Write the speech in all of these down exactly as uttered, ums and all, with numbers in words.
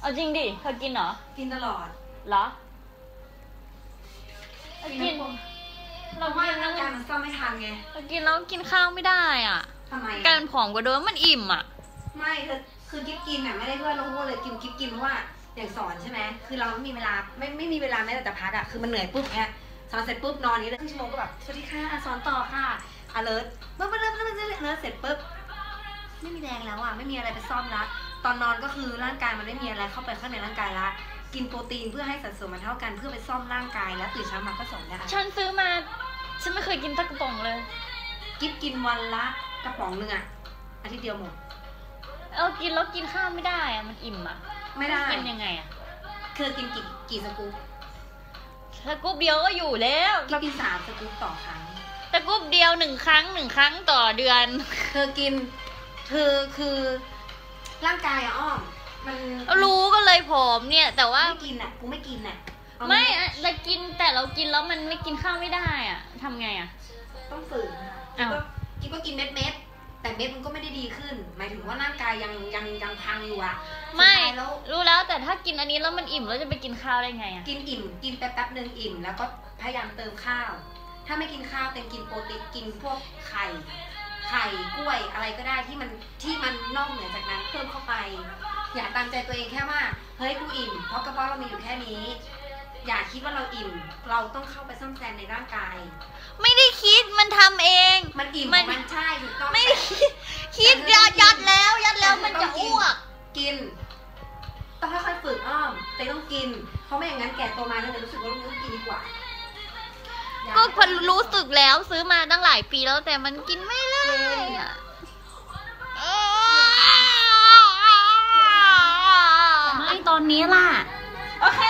เอาจริงดิเธอกินเหรอกินตลอดเหรอกินเราว่าร่างกายมันซ่อมไม่ทันไงเรากินแล้วกินข้าวไม่ได้อ่ะทำไมการผอมกว่าเดิมมันอิ่มอ่ะไม่คือคือกิ๊บกินอ่ะไม่ได้เพื่อนเราพูดเลยกินกิ๊บกินเพราะว่าอย่างสอนใช่ไหมคือเราไม่มีเวลาไม่ไม่มีเวลาแม้แต่จะพักอ่ะคือมันเหนื่อยปุ๊บเนี้ยสอนเสร็จปุ๊บนอนนี้เลยครึ่งชั่วโมงก็แบบสวัสดีค่ะสอนต่อค่ะ alert เมื่อเริ่มเริ่มเริ่มเริ่มเสร็จปุ๊บไม่มีแรงแล้วอ่ะไม่มีอะไรไปซ่อมละตอนนอนก็คือร่างกายมันไม่มีอะไรเข้าไปข้างในร่างกายละกินโปรตีนเพื่อให้สัดส่วนมันเท่ากันเพื่อไปซ่อมร่างกายแล้วตื่นเช้ามาก็สอนได้ฉันซื้อมาฉันไม่เคยกินสักกระป๋องเลยกิ๊บกินวันละกระป๋องหนึ่งอ่ะอาทิตย์เดียวหมดเออกินแล้วกินข้าวไม่ได้อ่ะมันอิ่มอ่ะไม่ได้กินยังไงอ่ะคือกินกี่กี่สกู๊ปสกู๊ปเดียวก็อยู่แล้วกิ๊บกินสามสกู๊ปต่อครั้งสกู๊ปเดียวหนึ่งครั้งหนึ่งครั้งต่อเดือนเธอกินเธอคือร่างกายอะอ้อมมันรู้ก็เลยผอมเนี่ยแต่ว่าไม่กินอ่ะกูไม่กินอ่ะไม่อะเรากินแต่เรากินแล้วมันไม่กินข้าวไม่ได้อ่ะทำไงอ่ะต้องฝืนค่ะกินก็กินเม็ดเม็ดแต่เม็ดมันก็ไม่ได้ดีขึ้นหมายถึงว่าร่างกายยังยังยังพังอยู่อ่ะไม่รู้แล้วแต่ถ้ากินอันนี้แล้วมันอิ่มแล้วจะไปกินข้าวได้ไงอ่ะกินอิ่มกินแป๊บแป๊บนึงอิ่มแล้วก็พยายามเติมข้าวถ้าไม่กินข้าวเต็มกินโปรตีนกินพวกไข่ไข่กล้วยอะไรก็ได้ที่มันที่มันนอกเหนือจากนั้นเพิ่มเข้าไปอย่าตามใจตัวเองแค่ว่าเฮ้ยกูอิ่มเพราะกระเพาะเรามีอยู่แค่นี้อย่าคิดว่าเราอิ่มเราต้องเข้าไปซ่อมแซมในร่างกายไม่ได้คิดมันทำเองมันอิ่มมันใช่ถูกต้องไม่ได้คิดคิดยัดยัดแล้วยัดแล้วมันจะอ้วกกินต้องค่อยๆฝึกอ้อมแต่ต้องกินเพราะไม่อย่างนั้นแก่ตัวมาแล้วจะรู้สึกว่าเราต้องกินดีกว่าก็พอรู้สึกแล้วซื้อมาตั้งหลายปีแล้วแต่มันกินไม่ได้อะไม่ตอนนี้ล่ะโอเค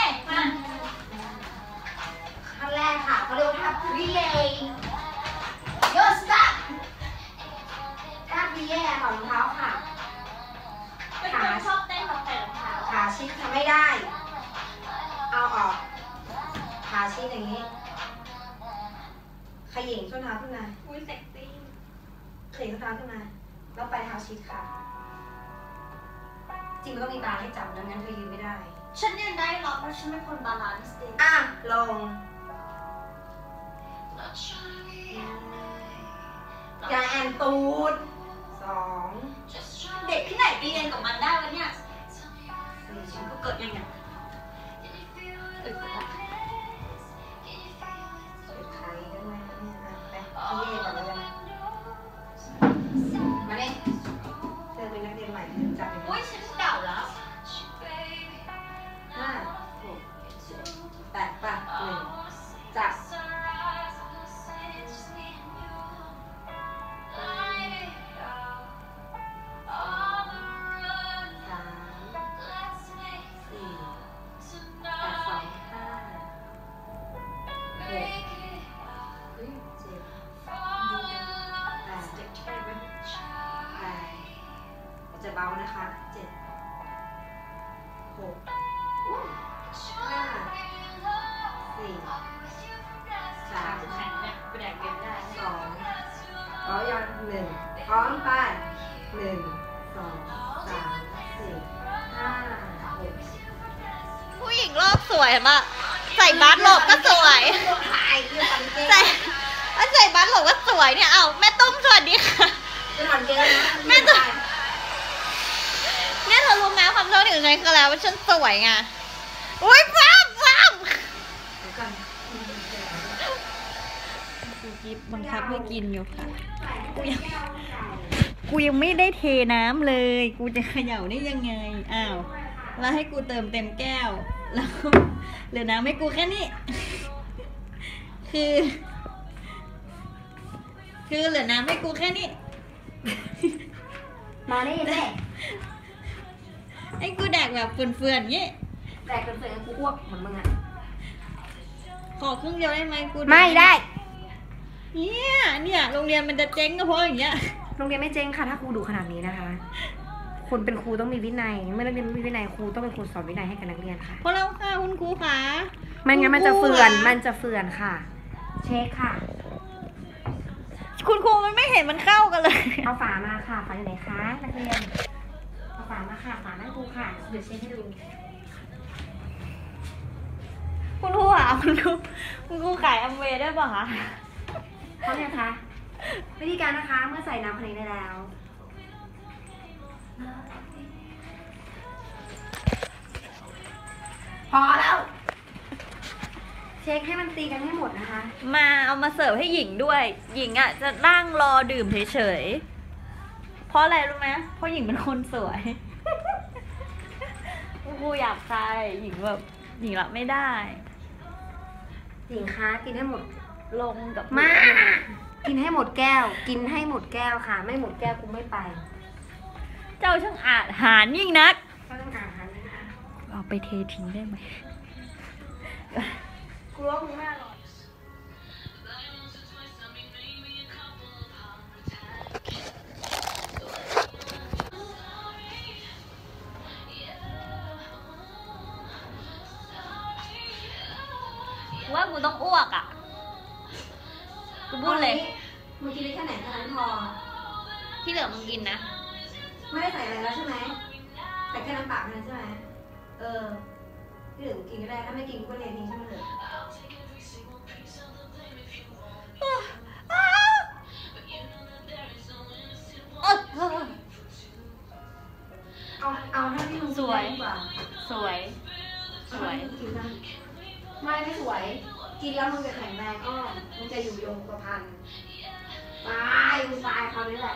ขั้นแรกค่ะเขาเรียกว่าท่ารีเลย์โยสตาท่ารีเลย์ของรองเท้าค่ะขาชอบเต้นกับแต่รองเท้าขาชิดทำไม่ได้เอาออกขาชิดอย่างนี้ขยิงส้นเท้าขึ้นมาอุ้ยเซ็กซี่ขยิงส้นเท้าขึ้นมาแล้วไปเท้าชิดค่ะจริงมันต้องมีบาร์ให้จับดังนั้นเธอยืนไม่ได้ฉันยืนได้หรอกเพราะฉันเป็นคนบาลานซ์ดีอ่ะลงอย่าแอนตูดสองเด็กที่ไหนไปเรียนกับมันได้วะเนี่ยสี่ฉันก็เกิดยังไงเออเย่ก่อนเลยนะมาเนี่ยเธอเป็นนักเรียนใหม่เธอจับโอ้ยฉันเก่าแล้วห้าหกแปดป่ะหนึ่งจับสามสี่แปดสองห้าหกจะเบานะคะเจ็ดหกห้าสี่สามแข็งเนี่ยไปแดกเบียร์ได้สองพร้อมยังหนึ่งพร้อมไปหนึ่งสองสามสี่ห้าหกผู้หญิงรอบสวยมากใส่บาสหลบก็สวยใส่ใส่บาสหลบก็สวยเนี่ยเอ้าแม่ตุ้มสวัสดีค่ะแม่ตุ้มเนี่ยเธอรู้ไหมความชอบถึงใจคืออะไรว่าฉันสวยไงอุ้ยฟ้ามฟ้ามกูกิบบังคับให้กินอยู่ค่ะกูยังกูยังไม่ได้เทน้ำเลยกูจะเขย่าได้ยังไงอ้าวแล้วให้กูเติมเต็มแก้วแล้วเหลือน้ำให้กูแค่นี้คือคือเหลือน้ำให้กูแค่นี้มาได้ยังไงไอ้กูแดกแบบเฟื่อนๆงี้แดกเฟื่อนๆกูอ้วกเหมือนมึงอ่ะขอครึ่งเดียวได้ไหมกูไม่ได้เนี่ยเนี่ยโรงเรียนมันจะเจ๊งก็เพราะอย่างเงี้ยโรงเรียนไม่เจ๊งค่ะถ้าครูดุขนาดนี้นะคะคนเป็นครูต้องมีวินัยเมื่อนักเรียนไม่มีวินัยครูต้องเป็นคนสอนวินัยให้กับนักเรียนค่ะเพราะเราค่ะคุณครูค่ะไม่งั้นมันจะเฟื่อนมันจะเฟื่อนค่ะเช็คค่ะคุณครูมันไม่เห็นมันเข้ากันเลยเอาฝามาค่ะฝาอยู่ไหนคะนักเรียนเอาฝาฝามาค่ะฝาให้กูค่ะเดี๋ยวเช็คให้ดูคุณครูอ่ะคุณครูคุณครูขายอัมเวย์ได้ป่ะคะพร้อมยังคะวิธีการนะคะเมื่อใส่น้ำพันนี้ได้แล้วพอแล้ว เช็คให้มันตีกันให้หมดนะคะมาเอามาเสิร์ฟให้หญิงด้วย หญิงอ่ะจะนั่งรอดื่มเฉยๆเพราะอะไรรู้ไหมเพราะหญิงเป็นคนสวย คุณครูอยากใครหญิงแบบหญิงรับไม่ได้หญิงคะกินให้หมดลงกับมา กินให้หมดแก้ว กินให้หมดแก้วค่ะ ไม่หมดแก้วกูไม่ไปเจ้าช่างอาจหารยิ่งนักก็ต้องการทันนะคะเอาไปเททิ้งได้ไหมกลัวมึงไม่อร่อยว่ากูต้องอ้วกอ่ะ กูพูดเลยมึงกินได้แค่ไหนเท่านั้นพอที่เหลือมึงกินนะไม่ได้ใส่อะไรแล้วใช่ไหมแต่แค่น้ำเปล่าเท่านั้นใช่ไหมเออ ที่เหลือกูกินก็ได้ ถ้าไม่กินกูก็เททิ้งใช่ไหมเถอะเอา เอาเท่าที่มึงสวยกินได้ดีกว่าสวย สวยกินได้ไม่ไม่สวย กินแล้วมึงจะแข็งแรงอ้อมึงจะอยู่ยงกระพันตายมึงตายคราวนี้แหละ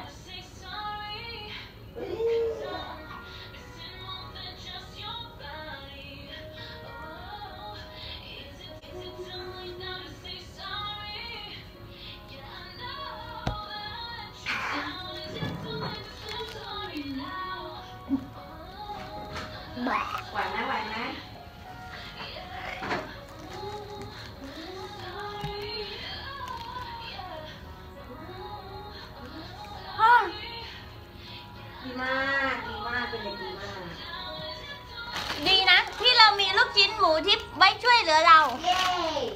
ไหวไหมไหวไหมดีมากดีมากเป็นเด็กดีมากดีนะ ที่เรามีลูกชิ้นหมูที่ไว้ช่วยเหลือเราเย้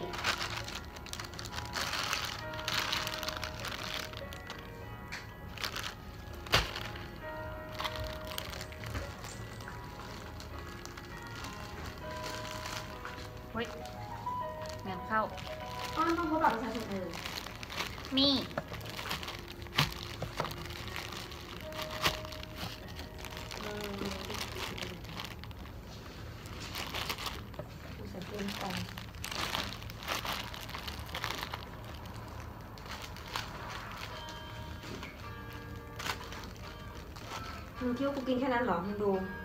เฮ้ยงานเข้าอ้อนต้องพบกับประชาชนเออมีกูใส่เกมก่อนมึงคิดว่ากูกินแค่นั้นเหรอ มึงดู